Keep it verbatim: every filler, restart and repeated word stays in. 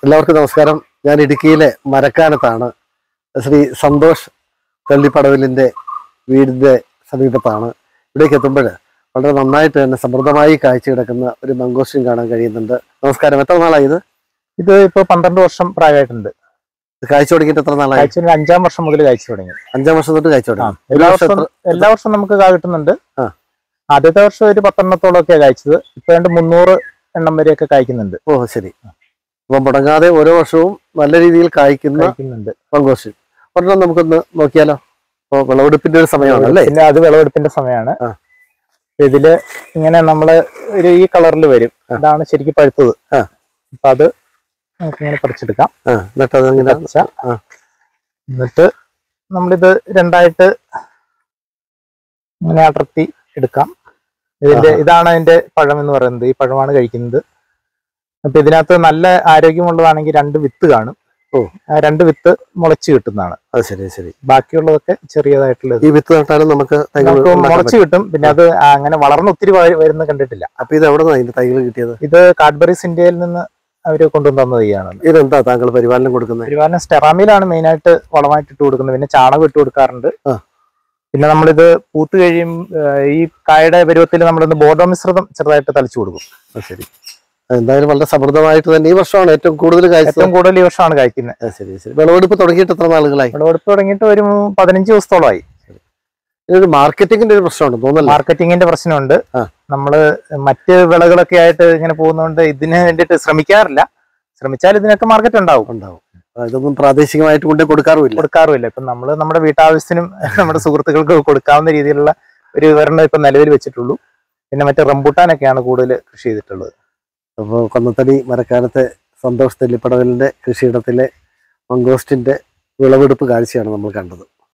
എല്ലാവർക്കും നമസ്കാരം. ഞാൻ ഇടുക്കിയിലെ മരക്കാനത്താണ്. ശ്രീ സന്തോഷ് തള്ളിപ്പടവിലിൻ്റെ വീടിൻ്റെ സമീപത്താണ്. ഇവിടേക്ക് എത്തുമ്പോൾ വളരെ നന്നായിട്ട് തന്നെ സമൃദ്ധമായി കാഴ്ച കിടക്കുന്ന ഒരു മംഗോസ്റ്റിൻ കാണാൻ കഴിയുന്നുണ്ട്. നമസ്കാരം. എത്ര നാളായി ഇത്? ഇത് ഇപ്പോൾ പന്ത്രണ്ട് വർഷം പ്രായമായിട്ടുണ്ട്. കാഴ്ച തുടങ്ങിയിട്ട് എത്ര നാളായി? അഞ്ചാം വർഷം മുതൽ കാഴ്ച തുടങ്ങി. അഞ്ചാം വർഷം തൊട്ട് കാഴ്ച തുടങ്ങി. എല്ലാ വർഷവും എല്ലാ വർഷവും നമുക്ക് കാ കിട്ടുന്നുണ്ട്. ആദ്യത്തെ വർഷം ഒരു പത്തെണ്ണത്തോളം ഒക്കെയാണ് കായ്ച്ചത്. ഇപ്പൊ രണ്ട് മുന്നൂറ് എണ്ണം വരെയൊക്കെ കായ്ക്കുന്നുണ്ട്. ഓ ശരി. അപ്പം മുടങ്ങാതെ ഓരോ വർഷവും നല്ല രീതിയിൽ കായ്ക്കുന്നുണ്ട് മംഗോസ്റ്റിൻ. ഒരെണ്ണം നമുക്കൊന്ന് നോക്കിയാലോ? അപ്പോൾ വിളവെടുപ്പിന്റെ ഒരു സമയമാണ് അല്ലേ? പിന്നെ അത് വിളവെടുപ്പിന്റെ സമയമാണ്. ഇതില് ഇങ്ങനെ നമ്മള് ഒരു ഈ കളറിൽ വരും. ഇതാണ് ശരിക്കും പഴുത്തത്. അപ്പൊ അത് നമുക്ക് ഇങ്ങനെ പറിച്ചെടുക്കാം. എന്നിട്ട് നമ്മളിത് രണ്ടായിട്ട് ഇങ്ങനെ അടർത്തി എടുക്കാം. ഇതിന്റെ ഇതാണ് അതിന്റെ പഴം എന്ന് പറയുന്നത്. ഈ പഴമാണ് കഴിക്കുന്നത്. അപ്പൊ ഇതിനകത്ത് നല്ല ആരോഗ്യമുള്ളതാണെങ്കിൽ രണ്ട് വിത്ത് കാണും. ഓ, ആ രണ്ട് വിത്ത് മുളച്ച് കിട്ടുന്നതാണ്. അത് ശരി ശരി. ബാക്കിയുള്ളതൊക്കെ ചെറിയതായിട്ടുള്ളത്. ഈ വിത്ത് നട്ടാലും നമുക്ക് മുളച്ച് കിട്ടും. പിന്നെ അത് അങ്ങനെ വളർന്ന് ഒത്തിരി വരുന്ന കണ്ടിട്ടില്ല. അപ്പൊ ഇത് എവിടെ നിന്നാണ് ഇതിന്റെ തൈകൾ കിട്ടിയത്? ഇത് കാഡ്ബറീസ് ഇന്ത്യയിൽ നിന്ന് അവര് കൊണ്ടുവന്നു തന്ന തൈയാണ്. ഇതെന്താ താങ്കൾ പരിപാലനം കൊടുക്കുന്നത്? പരിപാലനം സ്റ്റെറാമിലാണ് മെയിൻ ആയിട്ട് വളമായിട്ട് ഇട്ട് കൊടുക്കുന്നത്. പിന്നെ ചാണകം ഇട്ട് കൊടുക്കാറുണ്ട്. പിന്നെ നമ്മളിത് പൂത്ത് കഴിയും ഈ കായയുടെ പരുവത്തിൽ നമ്മളിന്ന് ബോർഡോ മിശ്രിതം ചെറുതായിട്ട് തളിച്ചു കൊടുക്കും. ശരി. എന്തായാലും വളരെ സമൃദ്ധമായിട്ട് തന്നെ ഈ വർഷമാണ് ഏറ്റവും കൂടുതൽ ഏറ്റവും കൂടുതൽ ഈ വർഷമാണ് കായ്ക്കുന്നത്. ശരി ശരി. വിളവെടുപ്പ് തുടങ്ങിയിട്ട് എത്ര നാളുകളായി? വിളവെടുപ്പ് തുടങ്ങിയിട്ട് ഒരു പതിനഞ്ച് ദിവസത്തോളമായി. ഇതൊരു മാർക്കറ്റിംഗിന്റെ ഒരു പ്രശ്നമുണ്ട് തോന്നുന്നു. മാർക്കറ്റിംഗിന്റെ പ്രശ്നമുണ്ട്. നമ്മള് മറ്റ് വിളകളൊക്കെ ആയിട്ട് ഇങ്ങനെ പോകുന്നതുകൊണ്ട് ഇതിന് വേണ്ടിയിട്ട് ശ്രമിക്കാറില്ല. ശ്രമിച്ചാൽ ഇതിനൊക്കെ മാർക്കറ്റ് ഉണ്ടാവും ഉണ്ടാവും ഇതൊന്നും പ്രാദേശികമായിട്ട് കൊണ്ട് കൊടുക്കാറുമില്ല കൊടുക്കാറുമില്ല ഇപ്പൊ നമ്മള് നമ്മുടെ വീട്ടാവശ്യത്തിനും നമ്മുടെ സുഹൃത്തുക്കൾക്ക് കൊടുക്കാവുന്ന രീതിയിലുള്ള ഒരു വിവരണം ഇപ്പൊ നിലവിൽ വെച്ചിട്ടുള്ളൂ. പിന്നെ മറ്റേ റംബൂട്ടാനൊക്കെയാണ് കൂടുതൽ കൃഷി ചെയ്തിട്ടുള്ളത്. അപ്പോൾ കൊന്നത്തടി മരക്കാനത്തെ സന്തോഷ് തള്ളിപ്പടവലിന്റെ കൃഷിയിടത്തിലെ മംഗോസ്റ്റിന്റെ വിളവെടുപ്പ് കാഴ്ചയാണ് നമ്മൾ കണ്ടത്.